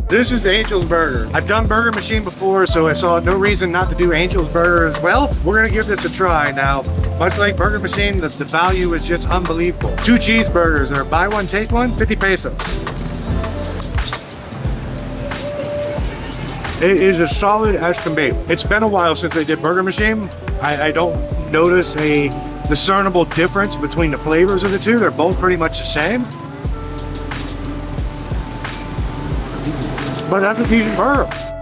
This is Angel's Burger. I've done Burger Machine before, so I saw no reason not to do Angel's Burger as well. We're gonna give this a try. Now, much like Burger Machine, the value is just unbelievable. 2 cheeseburgers are buy one, take one, 50 pesos. It is as solid as can be. It's been a while since I did Burger Machine. I don't notice a discernible difference between the flavors of the two. They're both pretty much the same. But that's a decent burger.